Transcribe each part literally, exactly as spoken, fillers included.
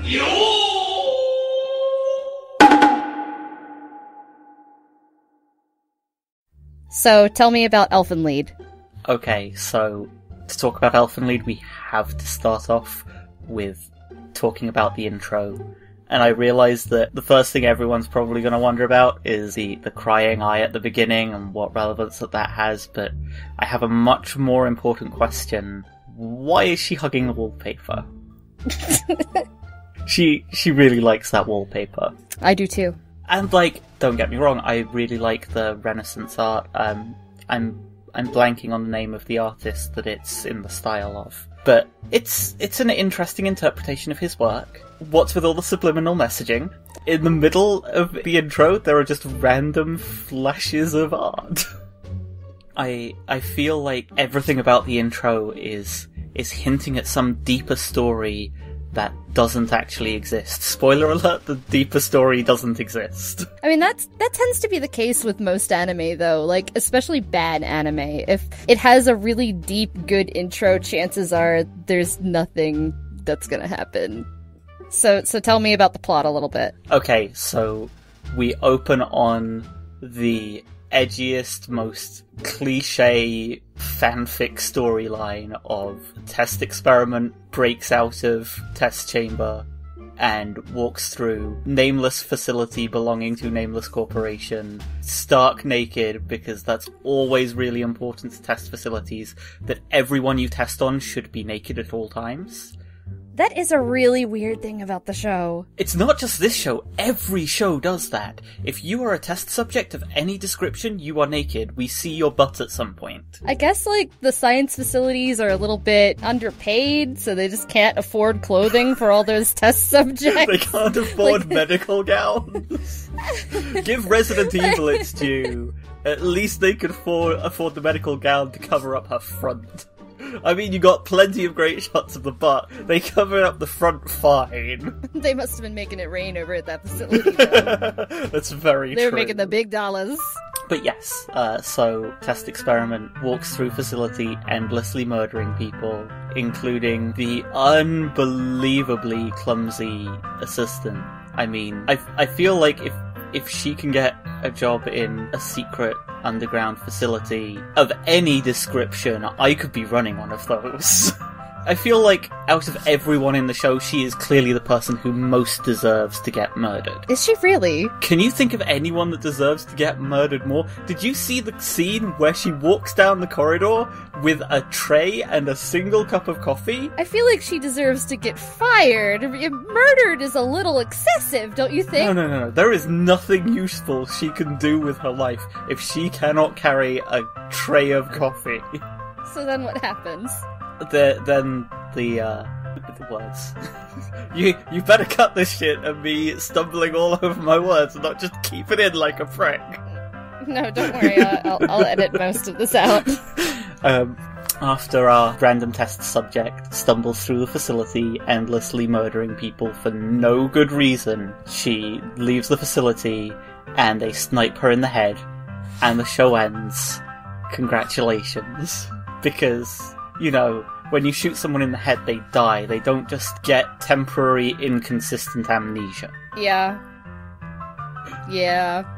So, tell me about Elfen Lied. Okay, so to talk about Elfen Lied, we have to start off with talking about the intro. And I realise that the first thing everyone's probably going to wonder about is the, the crying eye at the beginning and what relevance that that has, but I have a much more important question. Why is she hugging the wallpaper? she she really likes that wallpaper. I do too. And, like, don't get me wrong, I really like the Renaissance art. Um, I'm I'm blanking on the name of the artist that it's in the style of. But it's it's an interesting interpretation of his work. What's with all the subliminal messaging? In the middle of the intro, there are just random flashes of art. I I feel like everything about the intro is is hinting at some deeper story that doesn't actually exist. Spoiler alert, the deeper story doesn't exist. I mean, that's that tends to be the case with most anime, though. Like, especially bad anime. If it has a really deep, good intro, chances are there's nothing that's gonna happen. So, so tell me about the plot a little bit. Okay, so we open on the edgiest, most cliche fanfic storyline of test experiment breaks out of test chamber and walks through nameless facility belonging to nameless corporation, stark naked, because that's always really important to test facilities, that everyone you test on should be naked at all times. That is a really weird thing about the show. It's not just this show, every show does that. If you are a test subject of any description, you are naked. We see your butt at some point. I guess, like, the science facilities are a little bit underpaid, so they just can't afford clothing for all those test subjects. They can't afford like... medical gowns. Give Resident Evil its due. At least they could afford, afford the medical gown to cover up her front. I mean, you got plenty of great shots of the butt. They covered up the front fine. They must have been making it rain over at that facility, though. That's very they true. They were making the big dollars. But yes, uh, so Test Experiment walks through facility endlessly murdering people, including the unbelievably clumsy assistant. I mean, I, I feel like if if she can get a job in a secret underground facility of any description, I could be running one of those. I feel like out of everyone in the show, she is clearly the person who most deserves to get murdered. Is she really? Can you think of anyone that deserves to get murdered more? Did you see the scene where she walks down the corridor with a tray and a single cup of coffee? I feel like she deserves to get fired. Murdered is a little excessive, don't you think? No, no, no, no. There is nothing useful she can do with her life if she cannot carry a tray of coffee. So then what happens? The, then the, uh, the words. you you better cut this shit and me stumbling all over my words and not just keep it in like a prick. No, don't worry, uh, I'll, I'll edit most of this out. Um, after our random test subject stumbles through the facility, endlessly murdering people for no good reason, she leaves the facility and they snipe her in the head, and the show ends. Congratulations. Because... you know, when you shoot someone in the head, they die. They don't just get temporary, inconsistent amnesia. Yeah. Yeah.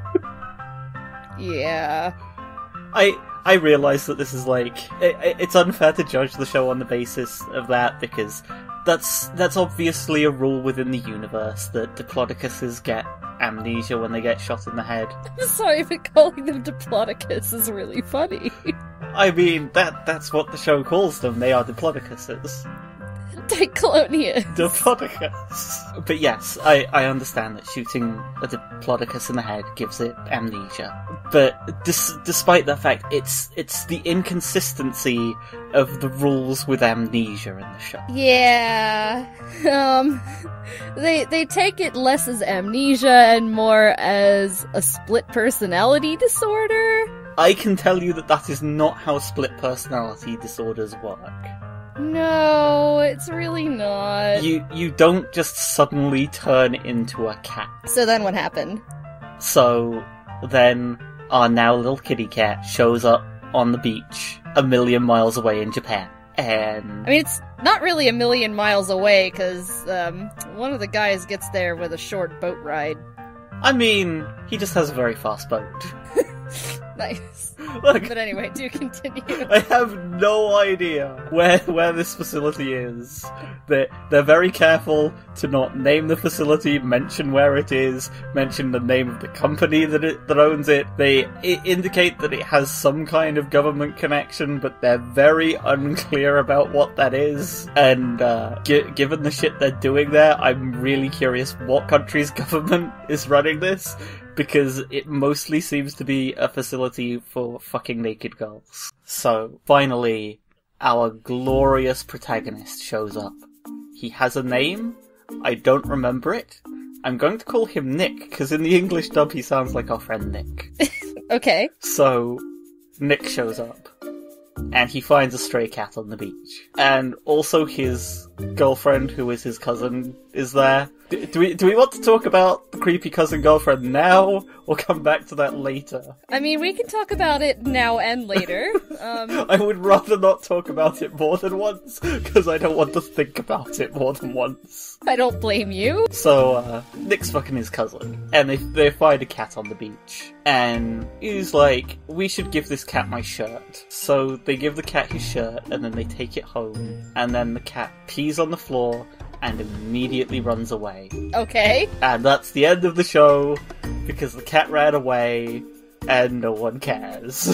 Yeah. I I realise that this is like... It, it's unfair to judge the show on the basis of that, because that's that's obviously a rule within the universe, that Diplodocuses get amnesia when they get shot in the head. I'm sorry, but calling them Diplodocus is really funny. I mean, that that's what the show calls them. They are Diplodocuses. Diclonius. Diplodocus. But yes, I, I understand that shooting a Diplodocus in the head gives it amnesia. But dis- despite that fact, it's it's the inconsistency of the rules with amnesia in the show. Yeah. Um, they they take it less as amnesia and more as a split personality disorder. I can tell you that that is not how split personality disorders work. No, it's really not. You you don't just suddenly turn into a cat. So then what happened? So then our now little kitty cat shows up on the beach a million miles away in Japan. And I mean, it's not really a million miles away, because um, one of the guys gets there with a short boat ride. I mean, he just has a very fast boat. Nice. Look, But anyway, do continue. I have no idea where where this facility is. They're, they're very careful to not name the facility, mention where it is, mention the name of the company that it, that owns it. They I- indicate that it has some kind of government connection, but they're very unclear about what that is. And uh, gi- given the shit they're doing there, I'm really curious what country's government is running this, because it mostly seems to be a facility for fucking naked girls. So, finally, our glorious protagonist shows up. He has a name. I don't remember it. I'm going to call him Nick, because in the English dub he sounds like our friend Nick. Okay. So, Nick shows up. And he finds a stray cat on the beach. And also his girlfriend, who is his cousin, is there. Do, do we do we want to talk about the creepy cousin girlfriend now, or come back to that later? I mean, we can talk about it now and later. Um, I would rather not talk about it more than once, because I don't want to think about it more than once. I don't blame you. So, uh, Nick's fucking his cousin, and they they find a cat on the beach. And he's like, we should give this cat my shirt. So they give the cat his shirt, and then they take it home, and then the cat pees on the floor, and immediately runs away. Okay. And that's the end of the show, because the cat ran away, and no one cares.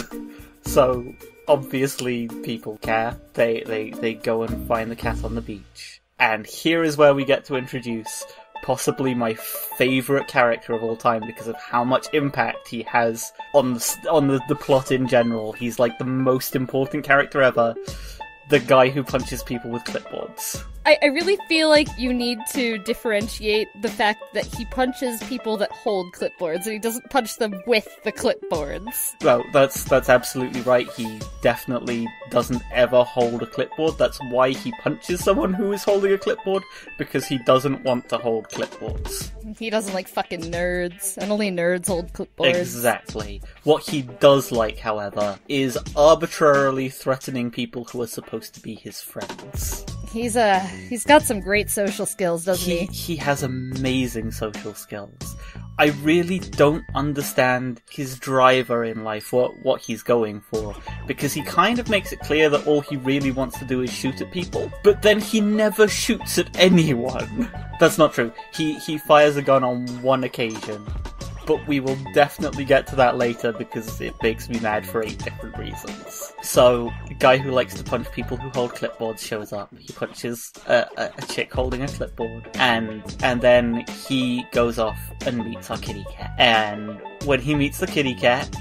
So, obviously, people care. They, they, they go and find the cat on the beach. And here is where we get to introduce possibly my favourite character of all time, because of how much impact he has on the, on the, the plot in general. He's like the most important character ever. The guy who punches people with clipboards. I, I really feel like you need to differentiate the fact that he punches people that hold clipboards, and he doesn't punch them with the clipboards. Well, that's that's absolutely right. He definitely doesn't ever hold a clipboard. That's why he punches someone who is holding a clipboard, because he doesn't want to hold clipboards. He doesn't like fucking nerds, and only nerds hold clipboards. Exactly. What he does like, however, is arbitrarily threatening people who are supposed to be his friends. He's uh he's got some great social skills, doesn't He, he? he has amazing social skills. I really don't understand his driver in life, what, what he's going for, because he kind of makes it clear that all he really wants to do is shoot at people, but then he never shoots at anyone. That's not true. He, he fires a gun on one occasion, but we will definitely get to that later because it makes me mad for eight different reasons. So, a guy who likes to punch people who hold clipboards shows up. He punches a, a, a chick holding a clipboard, and and then he goes off and meets our kitty cat. And when he meets the kitty cat,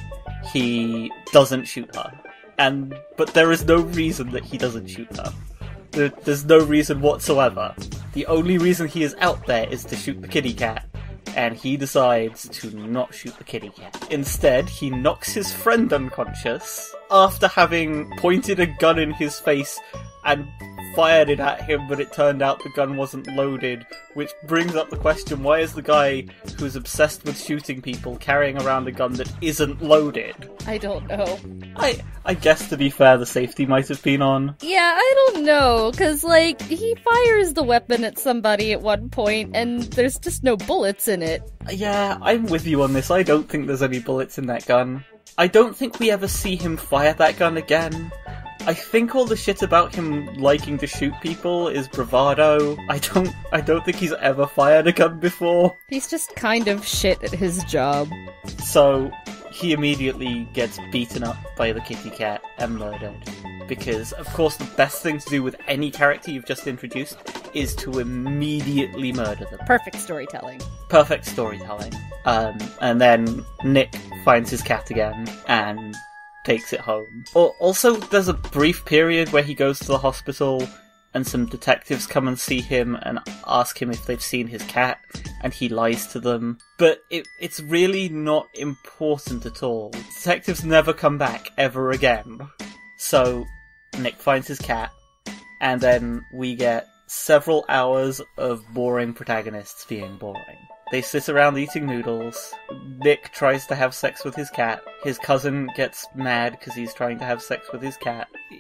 he doesn't shoot her. And but there is no reason that he doesn't shoot her. There, there's no reason whatsoever. The only reason he is out there is to shoot the kitty cat. And he decides to not shoot the kitty cat. Instead, he knocks his friend unconscious after having pointed a gun in his face and fired it at him, but it turned out the gun wasn't loaded, which brings up the question, why is the guy who's obsessed with shooting people carrying around a gun that isn't loaded? I don't know. I I guess, to be fair, the safety might have been on. Yeah, I don't know, because, like, he fires the weapon at somebody at one point, and there's just no bullets in it. Yeah, I'm with you on this. I don't think there's any bullets in that gun. I don't think we ever see him fire that gun again. I think all the shit about him liking to shoot people is bravado. I don't I don't think he's ever fired a gun before. He's just kind of shit at his job. So, he immediately gets beaten up by the kitty cat and murdered. Because, of course, the best thing to do with any character you've just introduced is to immediately murder them. Perfect storytelling. Perfect storytelling. Um, and then Nick finds his cat again and takes it home. Or also, there's a brief period where he goes to the hospital and some detectives come and see him and ask him if they've seen his cat, and he lies to them. But it, it's really not important at all. Detectives never come back ever again. So, Nick finds his cat, and then we get several hours of boring protagonists being boring. They sit around eating noodles. Nick tries to have sex with his cat. His cousin gets mad because he's trying to have sex with his cat.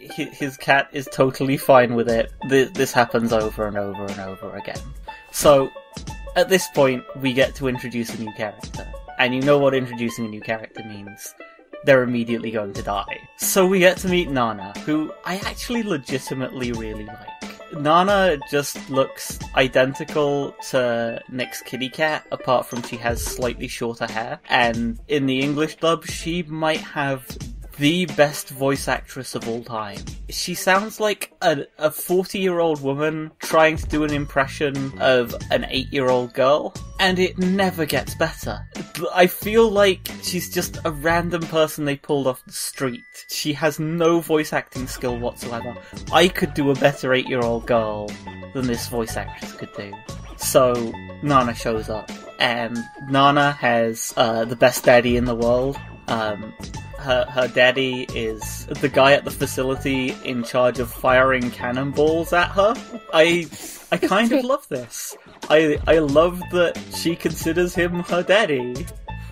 his cat is totally fine with it. This happens over and over and over again. So, at this point, we get to introduce a new character. And you know what introducing a new character means. They're immediately going to die. So we get to meet Nana, who I actually legitimately really like. Nana just looks identical to Nick's kitty cat, apart from she has slightly shorter hair. And in the English dub, she might have the best voice actress of all time. She sounds like a, a forty-year-old woman trying to do an impression of an eight-year-old girl, and it never gets better. I feel like she's just a random person they pulled off the street. She has no voice acting skill whatsoever. I could do a better eight-year-old girl than this voice actress could do. So, Nana shows up, and Nana has uh, the best daddy in the world. Um... Her, her daddy is the guy at the facility in charge of firing cannonballs at her. I I kind of love this. I I love that she considers him her daddy.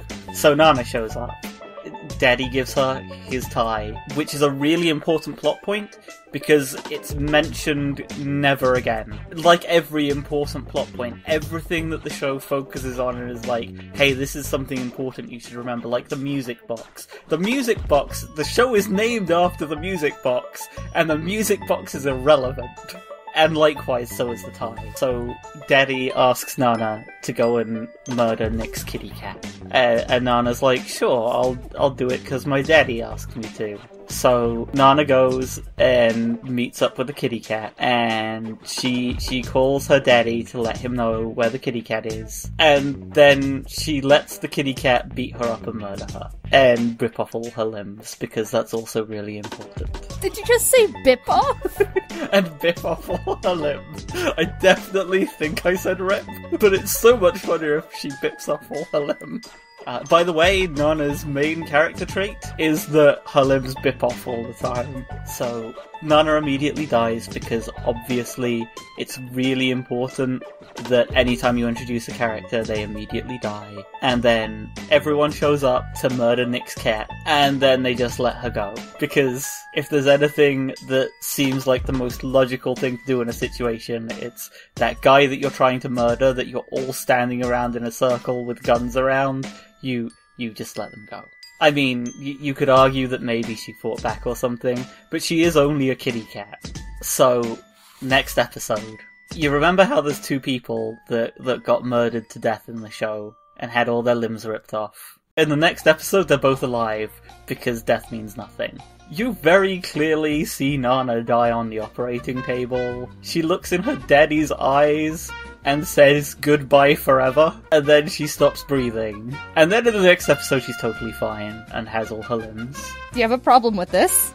So Nana shows up. Daddy gives her his tie, which is a really important plot point because it's mentioned never again. Like every important plot point, everything that the show focuses on is like, hey, this is something important you should remember, like the music box. The music box, the show is named after the music box, and the music box is irrelevant. And likewise, so is the tie. So, Daddy asks Nana to go and murder Nick's kitty cat. Uh, and Nana's like, sure, I'll I'll do it because my daddy asked me to. So, Nana goes and meets up with the kitty cat, and she she calls her daddy to let him know where the kitty cat is. And then she lets the kitty cat beat her up and murder her. And rip off all her limbs, because that's also really important. Did you just say bip off? And bip off all her limbs. I definitely think I said rip, but it's so much funnier if she bips off all her limbs. Uh, by the way, Nana's main character trait is that her limbs bip off all the time. So, Nana immediately dies because obviously it's really important that anytime you introduce a character, they immediately die. And then everyone shows up to murder Nick's cat, and then they just let her go. Because if there's anything that seems like the most logical thing to do in a situation, it's that guy that you're trying to murder, that you're all standing around in a circle with guns around, you you just let them go. I mean, y- you could argue that maybe she fought back or something, but she is only a kitty cat. So, next episode. You remember how there's two people that, that got murdered to death in the show and had all their limbs ripped off? In the next episode, they're both alive, because death means nothing. You very clearly see Nana die on the operating table. She looks in her daddy's eyes and says goodbye forever, and then she stops breathing. And then in the next episode she's totally fine and has all her limbs. Do you have a problem with this?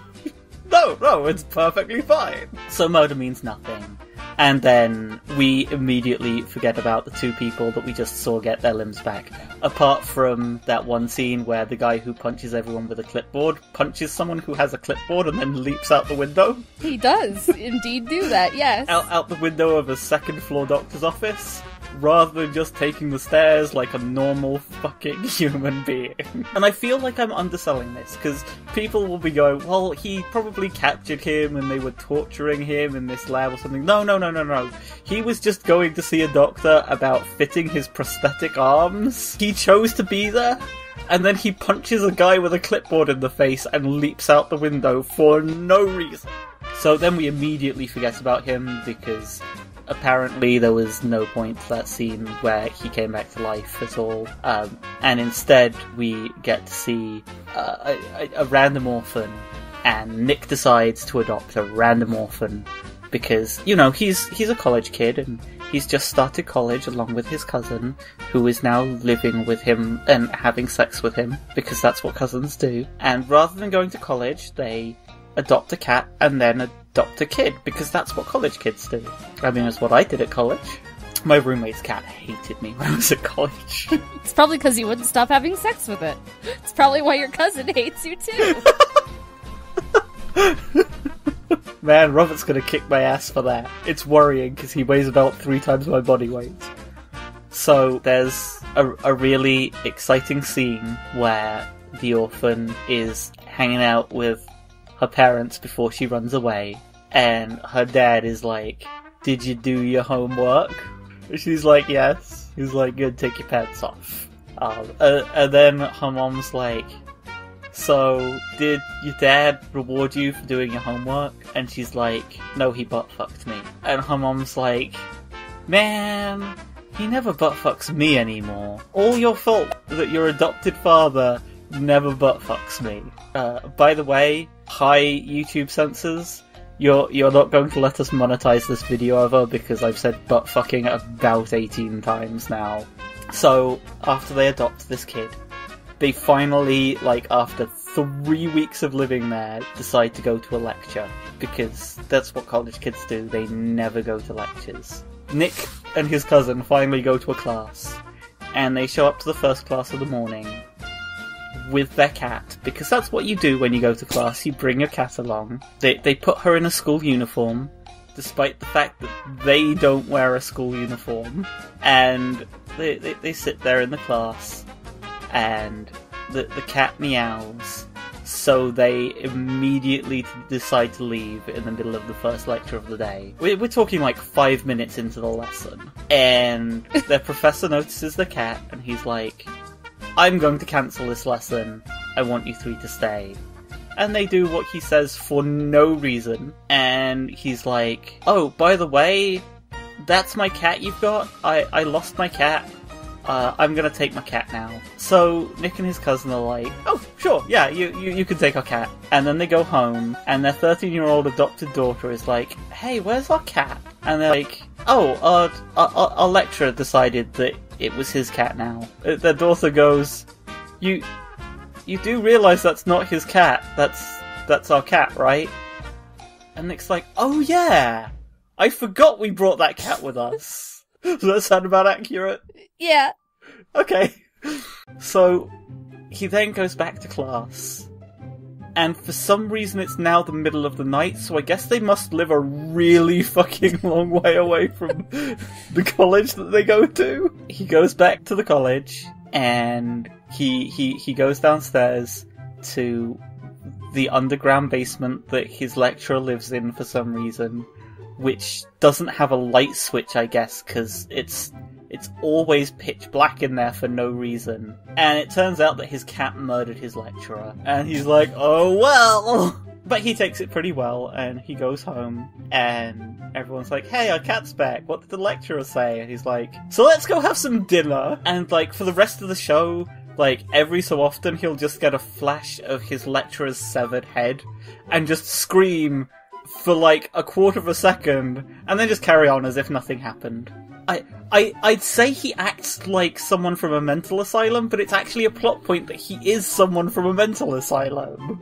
No, no, it's perfectly fine. So murder means nothing. And then we immediately forget about the two people that we just saw get their limbs back. Apart from that one scene where the guy who punches everyone with a clipboard punches someone who has a clipboard and then leaps out the window. He does indeed do that, yes. Out, out the window of a second floor doctor's office, rather than just taking the stairs like a normal fucking human being. And I feel like I'm underselling this, because people will be going, well, he probably captured him and they were torturing him in this lab or something. No, no, no, no, no. He was just going to see a doctor about fitting his prosthetic arms. He chose to be there, and then he punches a guy with a clipboard in the face and leaps out the window for no reason. So then we immediately forget about him, because apparently there was no point to that scene where he came back to life at all. Um, and instead we get to see uh, a, a random orphan, and Nick decides to adopt a random orphan because, you know, he's he's a college kid and he's just started college along with his cousin, who is now living with him and having sex with him, because that's what cousins do. And rather than going to college, they adopt a cat and then adopt a kid, because that's what college kids do. I mean, it's what I did at college. My roommate's cat hated me when I was at college. It's probably because you wouldn't stop having sex with it. It's probably why your cousin hates you too. Man, Robert's gonna kick my ass for that. It's worrying, because he weighs about three times my body weight. So, there's a, a really exciting scene where the orphan is hanging out with her parents before she runs away, and her dad is like, "Did you do your homework?" She's like, "Yes." He's like, "Good, take your pants off." Um, uh, and then her mom's like, "So, did your dad reward you for doing your homework?" And she's like, "No, he butt-fucked me." And her mom's like, "Man, he never butt-fucks me anymore. All your fault that your adopted father never butt-fucks me." Uh, by the way, hi YouTube censors, you're, you're not going to let us monetize this video ever because I've said butt-fucking about eighteen times now. So, after they adopt this kid, they finally, like, after three weeks of living there, decide to go to a lecture. Because that's what college kids do, they never go to lectures. Nick and his cousin finally go to a class, and they show up to the first class of the morning with their cat, because that's what you do when you go to class, you bring your cat along. They, they put her in a school uniform, despite the fact that they don't wear a school uniform, and they, they, they sit there in the class, and the, the cat meows, so they immediately decide to leave in the middle of the first lecture of the day. We're, we're talking like five minutes into the lesson, and their professor notices the cat, and he's like, "I'm going to cancel this lesson, I want you three to stay." And they do what he says for no reason, and he's like, "Oh, by the way, that's my cat you've got? I, I lost my cat. Uh, I'm gonna take my cat now." So Nick and his cousin are like, "Oh, sure, yeah, you, you, you can take our cat." And then they go home, and their thirteen-year-old adopted daughter is like, "Hey, where's our cat?" And they're like, "Oh, our, our, our lecturer decided that it was his cat now." Their daughter goes, You you do realise that's not his cat, that's that's our cat, right?" And Nick's like, "Oh yeah, I forgot we brought that cat with us." Does that sound about accurate? Yeah. Okay. So, he then goes back to class, and for some reason it's now the middle of the night, so I guess they must live a really fucking long way away from the college that they go to. He goes back to the college, and he he he goes downstairs to the underground basement that his lecturer lives in for some reason, which doesn't have a light switch, I guess, because it's it's always pitch black in there for no reason. And it turns out that his cat murdered his lecturer, and he's like, "Oh well!" But he takes it pretty well, and he goes home, and everyone's like, "Hey, our cat's back, what did the lecturer say?" And he's like, "So let's go have some dinner." And like, for the rest of the show, like, every so often he'll just get a flash of his lecturer's severed head, and just scream for like a quarter of a second, and then just carry on as if nothing happened. I, I, I'd say he acts like someone from a mental asylum, but it's actually a plot point that he is someone from a mental asylum.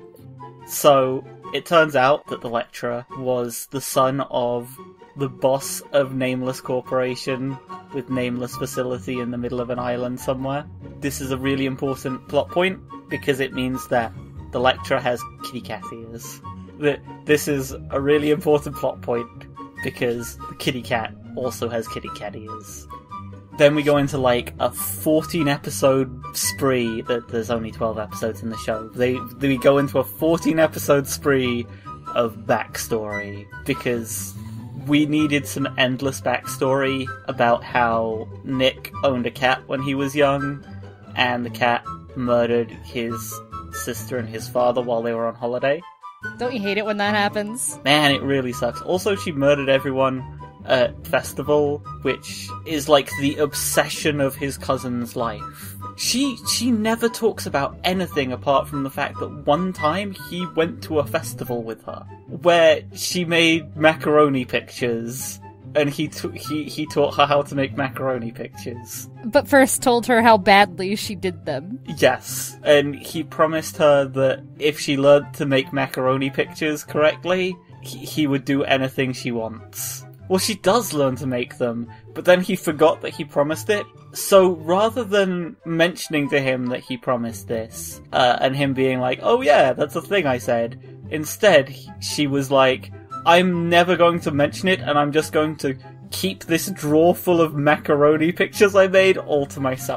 So, it turns out that the lecturer was the son of the boss of Nameless Corporation with Nameless Facility in the middle of an island somewhere. This is a really important plot point, because it means that the lecturer has kitty cat ears. This is a really important plot point, because the kitty cat also has kitty cat ears. Then we go into like a fourteen episode spree. That there's only twelve episodes in the show. They, they go into a fourteen episode spree of backstory, because we needed some endless backstory about how Nick owned a cat when he was young, and the cat murdered his sister and his father while they were on holiday. Don't you hate it when that happens? Man, it really sucks. Also, she murdered everyone at Festival, which is like the obsession of his cousin's life. She she never talks about anything apart from the fact that one time he went to a festival with her, where she made macaroni pictures, and he t- he he taught her how to make macaroni pictures. But first told her how badly she did them. Yes, and he promised her that if she learned to make macaroni pictures correctly, he, he would do anything she wants. Well, she does learn to make them, but then he forgot that he promised it. So rather than mentioning to him that he promised this, uh, and him being like, "Oh yeah, that's a thing I said," instead he, she was like, "I'm never going to mention it, and I'm just going to keep this drawer full of macaroni pictures I made all to myself."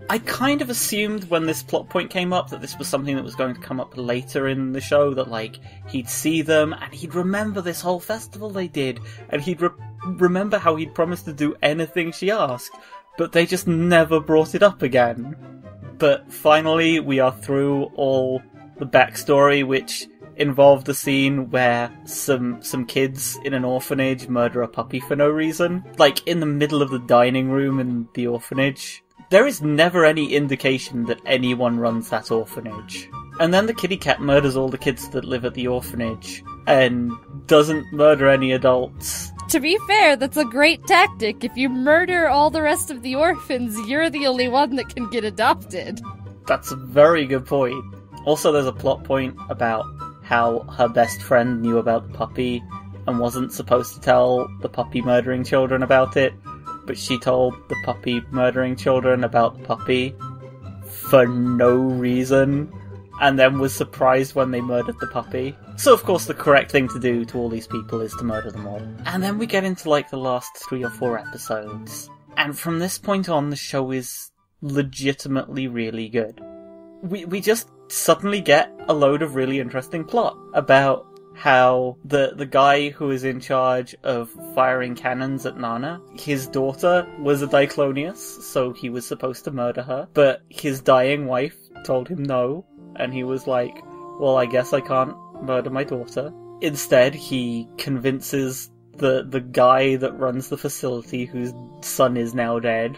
I kind of assumed when this plot point came up that this was something that was going to come up later in the show, that, like, he'd see them and he'd remember this whole festival they did, and he'd re- remember how he'd promised to do anything she asked, but they just never brought it up again. But finally, we are through all the backstory, which involved a scene where some some kids in an orphanage murder a puppy for no reason. Like, in the middle of the dining room in the orphanage. There is never any indication that anyone runs that orphanage. And then the kitty cat murders all the kids that live at the orphanage, and doesn't murder any adults. To be fair, that's a great tactic. If you murder all the rest of the orphans, you're the only one that can get adopted. That's a very good point. Also, there's a plot point about how her best friend knew about the puppy and wasn't supposed to tell the puppy murdering children about it, but she told the puppy murdering children about the puppy for no reason, and then was surprised when they murdered the puppy. So of course the correct thing to do to all these people is to murder them all. And then we get into like the last three or four episodes, and from this point on the show is legitimately really good. We we just suddenly get a load of really interesting plot about how the the guy who is in charge of firing cannons at Nana, his daughter was a Diclonius, so he was supposed to murder her, but his dying wife told him no, and he was like, well, I guess I can't murder my daughter. Instead, he convinces the the guy that runs the facility, whose son is now dead,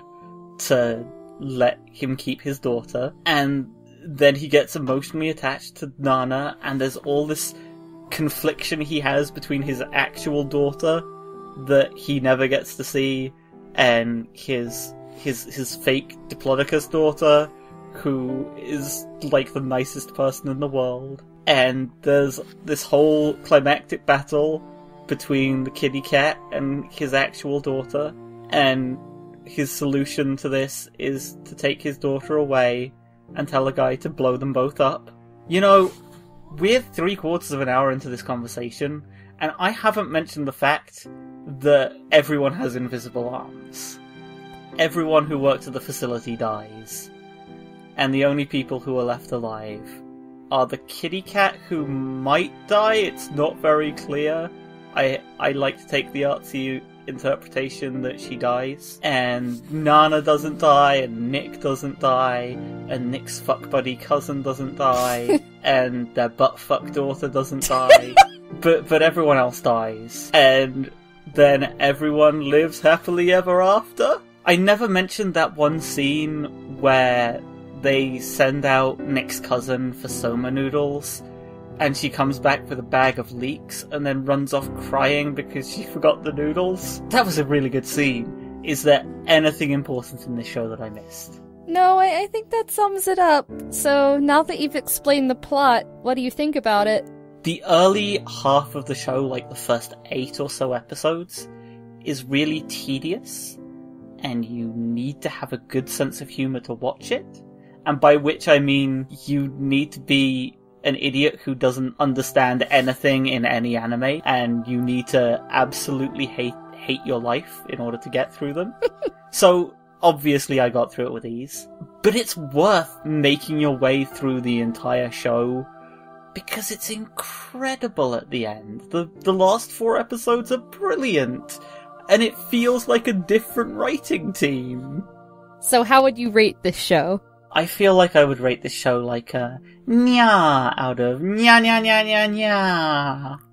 to let him keep his daughter, and then he gets emotionally attached to Nana, and there's all this confliction he has between his actual daughter that he never gets to see and his his his fake Diplodocus daughter, who is like the nicest person in the world. And there's this whole climactic battle between the kitty cat and his actual daughter, and his solution to this is to take his daughter away and tell a guy to blow them both up. You know, we're three quarters of an hour into this conversation, and I haven't mentioned the fact that everyone has invisible arms. Everyone who works at the facility dies. And the only people who are left alive are the kitty cat, who might die. It's not very clear. I I like to take the artsy interpretation that she dies. And Nana doesn't die, and Nick doesn't die, and Nick's fuck buddy cousin doesn't die, and their butt fuck daughter doesn't die. but but everyone else dies. And then everyone lives happily ever after. I never mentioned that one scene where they send out Nick's cousin for Soma noodles, and she comes back with a bag of leeks and then runs off crying because she forgot the noodles. That was a really good scene. Is there anything important in this show that I missed? No, I, I think that sums it up. So now that you've explained the plot, what do you think about it? The early half of the show, like the first eight or so episodes, is really tedious, and you need to have a good sense of humour to watch it. And by which I mean you need to be an idiot who doesn't understand anything in any anime, and you need to absolutely hate hate your life in order to get through them. So, obviously I got through it with ease. But it's worth making your way through the entire show, because it's incredible at the end. The, the last four episodes are brilliant, and it feels like a different writing team. So how would you rate this show? I feel like I would rate this show like a nya out of nya nya nya nya nya.